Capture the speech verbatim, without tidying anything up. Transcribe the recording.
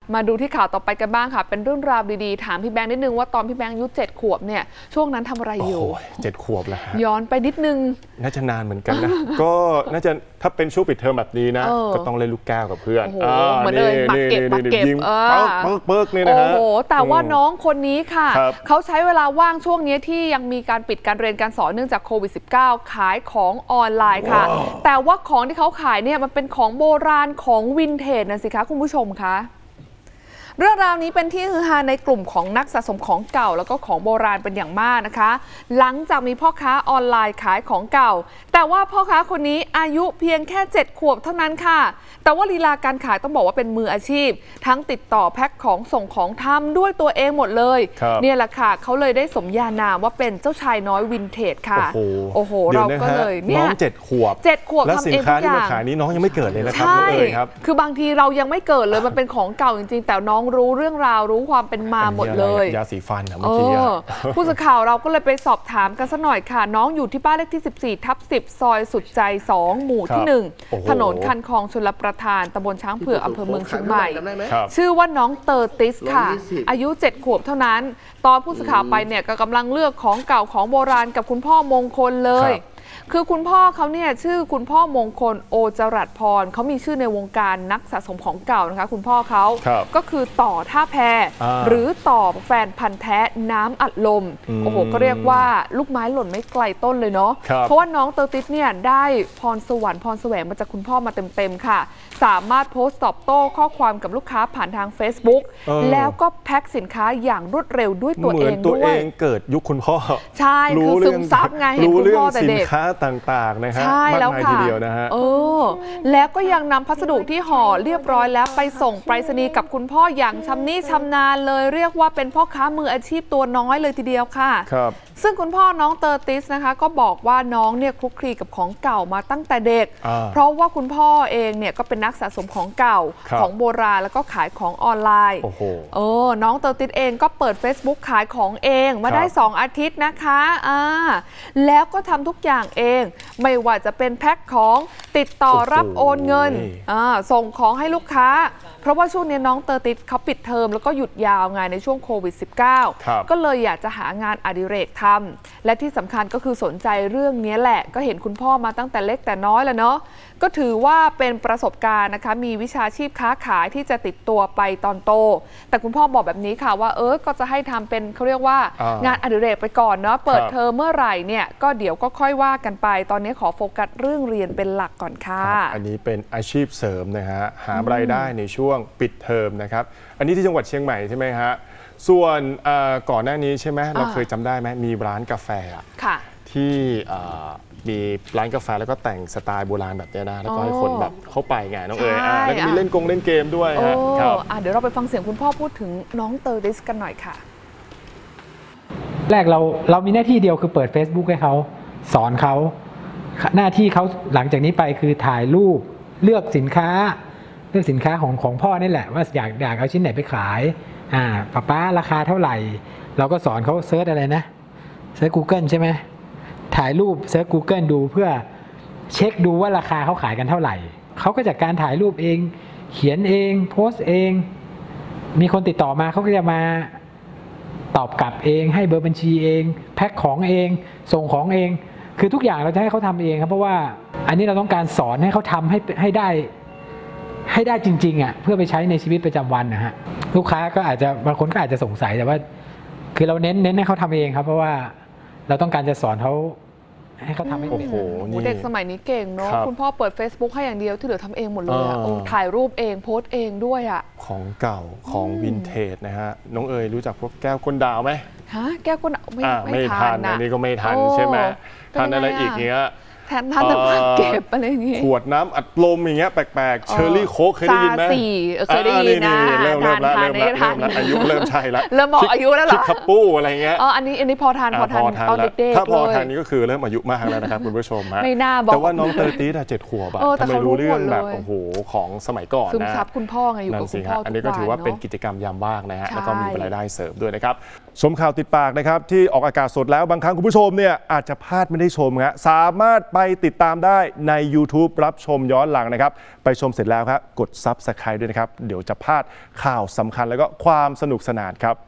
มาดูที่ข่าวต่อไปกันบ้างค่ะเป็นเรื่องราวดีๆถามพี่แบงค์นิดนึงว่าตอนพี่แบงค์อายุเจ็ดขวบเนี่ยช่วงนั้นทำอะไรอยู่เจ็ดขวบแล้วย้อนไปนิดนึงน่าจะนานเหมือนกันนะก็น่าจะถ้าเป็นช่วงปิดเทอมแบบนี้นะก็ต้องเล่นลูกแก้วกับเพื่อนเหมือนเลยมาเก็บมาเก็บเออเปิกเปิกนี่นะฮะโอ้โหแต่ว่าน้องคนนี้ค่ะเขาใช้เวลาว่างช่วงนี้ที่ยังมีการปิดการเรียนการสอนเนื่องจากโควิด สิบเก้า ขายของออนไลน์ค่ะแต่ว่าของที่เขาขายเนี่ยมันเป็นของโบราณของวินเทจนะสิคะคุณผู้ชมคะเรื่องราวนี้เป็นที่ฮือฮาในกลุ่มของนักสะสมของเก่าแล้วก็ของโบราณเป็นอย่างมากนะคะหลังจากมีพ่อค้าออนไลน์ขายของเก่าแต่ว่าพ่อค้าคนนี้อายุเพียงแค่เจ็ดขวบเท่านั้นค่ะแต่ว่าลีลาการขายต้องบอกว่าเป็นมืออาชีพทั้งติดต่อแพ็คของส่งของทำด้วยตัวเองหมดเลยเนี่ยแหละค่ะเขาเลยได้สมญานามว่าเป็นเจ้าชายน้อยวินเทจค่ะโอ้โหเราก็เลยเนี่ยน้องเจ็ดขวบเจ็ดขวบแล้วสินค้าที่มาขายนี้น้องยังไม่เกิดเลยนะครับน้องเอ๋ยครับคือบางทีเรายังไม่เกิดเลยมันเป็นของเก่าจริงๆแต่น้องรู้เรื่องราวรู้ความเป็นมาหมดเลยยาสีฟันเมื่อกี้ผู้สื่อข่าวเราก็เลยไปสอบถามกันสักหน่อยค่ะน้องอยู่ที่บ้านเลขที่สิบสี่ทับสิบซอยสุดใจสองหมู่ที่หนึ่งถนนคันคลองชลประทานตำบลช้างเผือกอำเภอเมืองเชียงใหม่ชื่อว่าน้องเตอร์ติสค่ะอายุเจ็ดขวบเท่านั้นตอนผู้สื่อข่าวไปเนี่ยก็กำลังเลือกของเก่าของโบราณกับคุณพ่อมงคลเลยคือคุณพ่อเขาเนี่ยชื่อคุณพ่อมงคลโอจรัสพรเขามีชื่อในวงการนักสะสมของเก่านะคะคุณพ่อเขาก็คือต่อท่าแพหรือต่อแฟนพันธ์แท้น้ำอัดลมโอ้โหก็เรียกว่าลูกไม้หล่นไม่ไกลต้นเลยเนาะเพราะว่าน้องเตอร์ติสเนี่ยได้พรสวรรค์พรแสวงมาจากคุณพ่อมาเต็มๆค่ะสามารถโพสต์ตอบโต้ข้อความกับลูกค้าผ่านทาง Facebook แล้วก็แพ็คสินค้าอย่างรวดเร็วด้วยตัวเองด้วยตัวเองเกิดยุคคุณพ่อใช่คือซึมซับไงเห็นคุณพ่อแต่เด็กต่างๆนะฮะใช่แล้วค่ะทีเดียวนะฮะเออแล้วก็ยังนำพัสดุที่ห่อเรียบร้อยแล้วไปส่งไปรษณีย์กับคุณพ่ออย่างชำนิชำนาญเลยเรียกว่าเป็นพ่อค้ามืออาชีพตัวน้อยเลยทีเดียวค่ะครับซึ่งคุณพ่อน้องเตอร์ติสนะคะก็บอกว่าน้องเนี่ยคลุกคลีกับของเก่ามาตั้งแต่เด็กเพราะว่าคุณพ่อเองเนี่ยก็เป็นนักสะสมของเก่าของโบราณแล้วก็ขายของออนไลน์โอ้โหเออน้องเตอร์ติสเองก็เปิด Facebook ขายของเองมาได้สองอาทิตย์นะคะอ่าแล้วก็ทำทุกอย่างเองไม่ว่าจะเป็นแพ็คของติดต่อรับโอนเงินอ่าส่งของให้ลูกค้าเพราะว่าช่วงนี้น้องเตอร์ติสเขาปิดเทอมแล้วก็หยุดยาวงานในช่วงโควิด สิบเก้า ก็เลยอยากจะหางานอดิเรกทำและที่สำคัญก็คือสนใจเรื่องนี้แหละก็เห็นคุณพ่อมาตั้งแต่เล็กแต่น้อยแล้วเนาะก็ถือว่าเป็นประสบการณ์นะคะมีวิชาชีพค้าขายที่จะติดตัวไปตอนโตแต่คุณพ่อบอกแบบนี้ค่ะว่าเออก็จะให้ทำเป็นเขาเรียกว่างานอดิเรกไปก่อนเนาะเปิดเทอมเมื่อไหร่เนี่ยก็เดี๋ยวก็ค่อยว่ากันไปตอนนี้ขอโฟกัสเรื่องเรียนเป็นหลักก่อนค่ะอันนี้เป็นอาชีพเสริมนะฮะหารายได้ในช่วงปิดเทอมนะครับอันนี้ที่จังหวัดเชียงใหม่ใช่ไหมฮะส่วนก่อนหน้านี้ใช่ไหมเราเคยจำได้ไหมมีร้านกาแฟที่มีร้านกาแฟแล้วก็แต่งสไตล์โบราณแบบนี้นะแล้วก็ให้คนแบบเข้าไปไงน้องเอ๋ยแล้วก็มีเล่นกงเล่นเกมด้วยครับเดี๋ยวเราไปฟังเสียงคุณพ่อพูดถึงน้องเตอร์ติสกันหน่อยค่ะแรกเราเรามีหน้าที่เดียวคือเปิด Facebook ให้เขาสอนเขาหน้าที่เขาหลังจากนี้ไปคือถ่ายรูปเลือกสินค้าเลือกสินค้าของของพ่อนี่แหละว่าอยากอยากเอาชิ้นไหนไปขายอ่าป้าป้าราคาเท่าไหร่เราก็สอนเขาเซิร์ชอะไรนะเซิร์ช Google ใช่ไหมถ่ายรูปเซิร์ช Google ดูเพื่อเช็คดูว่าราคาเขาขายกันเท่าไหร่เขาก็จากการถ่ายรูปเองเขียนเองโพสต์เองมีคนติดต่อมาเขาก็จะมาตอบกลับเองให้เบอร์บัญชีเองแพ็คของเองส่งของเองคือทุกอย่างเราจะให้เขาทำเองครับเพราะว่าอันนี้เราต้องการสอนให้เขาทำให้ให้ได้ให้ได้จริงๆอ่ะเพื่อไปใช้ในชีวิตประจำวันนะฮะลูกค้าก็อาจจะบางคนก็อาจจะสงสัยแต่ว่าคือเราเน้นเน้นให้เขาทำเองครับเพราะว่าเราต้องการจะสอนเขาให้เขาทำให้เป็นเด็กสมัยนี้เก่งเนาะคุณพ่อเปิด Facebook ให้อย่างเดียวที่เหลือทำเองหมดเลยอะถ่ายรูปเองโพสต์เองด้วยอะของเก่าของวินเทจนะฮะน้องเอ๋ยรู้จักพวกแก้วก้นดาวไหมฮะแก้วก้นดาวไม่ทันอันนี้ก็ไม่ทันใช่ไหมทันอะไรอีกเงี้ยแทนท่านน้ำมันเก็บอะไรอย่างงี้ขวดน้ำอัดลมอย่างเงี้ยแปลกๆเชอร์รี่โค้กเคยได้ยินไหมเคยได้ยินนะเริ่มเริ่มแล้วเริ่มแล้วอายุเริ่มใช่แล้วเริ่มบอกอายุแล้วเหรอคับปู้อะไรเงี้ยอ๋ออันนี้อันนี้พอทานพอทานตอนเด็กๆถ้าพอทานนี้ก็คือเริ่มอายุมากแล้วนะครับคุณผู้ชมฮะไม่น่าบอกแต่ว่าน้องเตอร์ติสอะเจ็ดขวบอะทำไมรู้เรื่องแบบโอ้โหของสมัยก่อนนะซึมซับคุณพ่อไงอยู่กับคุณพ่ออันนี้ก็ถือว่าเป็นกิจกรรมยามว่างนะฮะแล้วก็มีรายได้เสริมด้วยนะครับชมข่าวติดปากนะครับที่ออกอากาศสดแล้วบางครั้งคุณผู้ชมเนี่ยอาจจะพลาดไม่ได้ชมฮะสามารถไปไปติดตามได้ใน YouTube รับชมย้อนหลังนะครับไปชมเสร็จแล้วครับกด ซับสไครบ์ ด้วยนะครับเดี๋ยวจะพลาดข่าวสำคัญแล้วก็ความสนุกสนานครับ